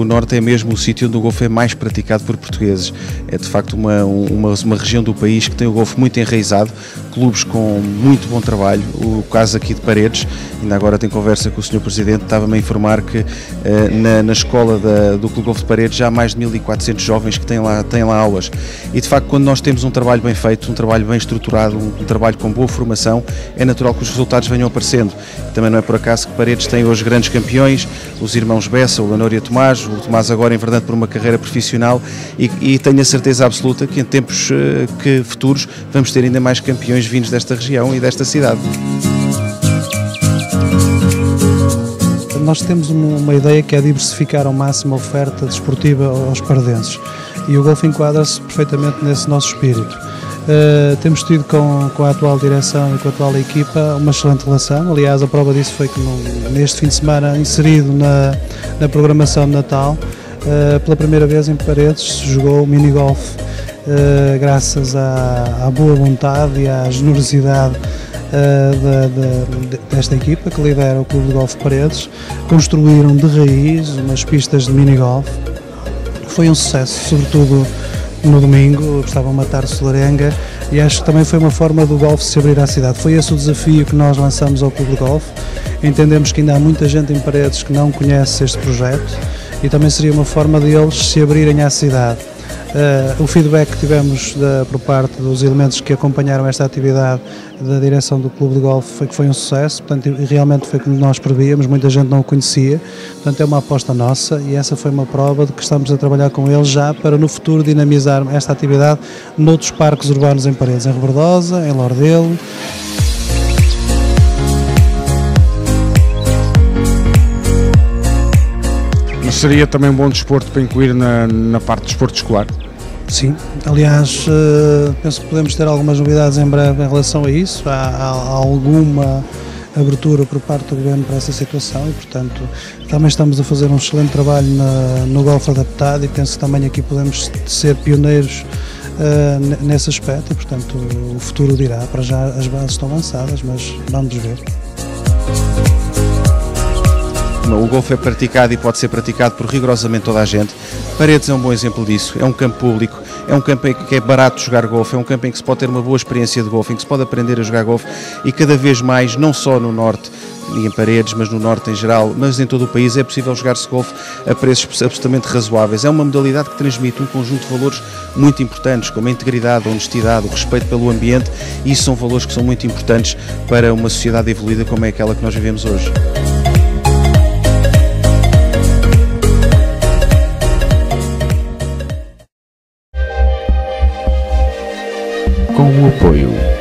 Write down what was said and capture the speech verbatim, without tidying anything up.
o Norte é mesmo o sítio onde o golfe é mais praticado por portugueses. É de facto uma, uma, uma região do país que tem o golfe muito enraizado, clubes com muito bom trabalho. O caso aqui de Paredes, ainda agora tenho conversa com o senhor Presidente, estava-me a informar que uh, na, na escola da, do Clube Golfe de Paredes já há mais de mil e quatrocentos jovens que têm lá, têm lá aulas. E de facto, quando nós temos um trabalho bem feito, um trabalho bem estruturado, um, um trabalho com boa formação, é natural que os resultados venham aparecendo. Também não é por acaso que Paredes tem hoje grandes campeões, os irmãos Bessa, o Leonor e a Tomás, o Tomás agora enverdando por uma carreira profissional, e, e tenho a certeza absoluta que em tempos uh, que futuros vamos ter ainda mais campeões vindos desta região e desta cidade. Nós temos uma ideia que é diversificar ao máximo a oferta desportiva aos paredenses, e o golfe enquadra-se perfeitamente nesse nosso espírito. Uh, temos tido com, com a atual direção e com a atual equipa uma excelente relação. Aliás, a prova disso foi que no, neste fim de semana, inserido na, na programação de Natal, uh, pela primeira vez em Paredes se jogou mini-golf, uh, graças à, à boa vontade e à generosidade uh, de, de, desta equipa que lidera o Clube de Golfe Paredes. Construíram de raiz umas pistas de mini-golf. Foi um sucesso, sobretudo no domingo, estavam a matar solarenga, e acho que também foi uma forma do golfe se abrir à cidade. Foi esse o desafio que nós lançamos ao Clube de Golfe. Entendemos que ainda há muita gente em Paredes que não conhece este projeto, e também seria uma forma deles se abrirem à cidade. Uh, o feedback que tivemos da, por parte dos elementos que acompanharam esta atividade da direção do Clube de Golfe foi que foi um sucesso, portanto, e realmente foi como nós prevíamos, muita gente não o conhecia, portanto é uma aposta nossa, e essa foi uma prova de que estamos a trabalhar com eles já para no futuro dinamizar esta atividade noutros parques urbanos em Paredes, em Rebordosa, em Lordelo. Seria também um bom desporto para incluir na, na parte do desporto escolar? Sim, aliás, penso que podemos ter algumas novidades em breve em relação a isso. Há, há alguma abertura por parte do Governo para essa situação e, portanto, também estamos a fazer um excelente trabalho na, no golfe adaptado, e penso que também aqui podemos ser pioneiros uh, nesse aspecto e, portanto, o futuro dirá. Para já as bases estão lançadas, mas vamos ver. O golfe é praticado e pode ser praticado por rigorosamente toda a gente. Paredes é um bom exemplo disso, é um campo público, é um campo em que é barato jogar golfe, é um campo em que se pode ter uma boa experiência de golfe, em que se pode aprender a jogar golfe, e cada vez mais, não só no Norte e em Paredes, mas no Norte em geral, mas em todo o país, é possível jogar-se golfe a preços absolutamente razoáveis. É uma modalidade que transmite um conjunto de valores muito importantes, como a integridade, a honestidade, o respeito pelo ambiente, e isso são valores que são muito importantes para uma sociedade evoluída como é aquela que nós vivemos hoje. Com o apoio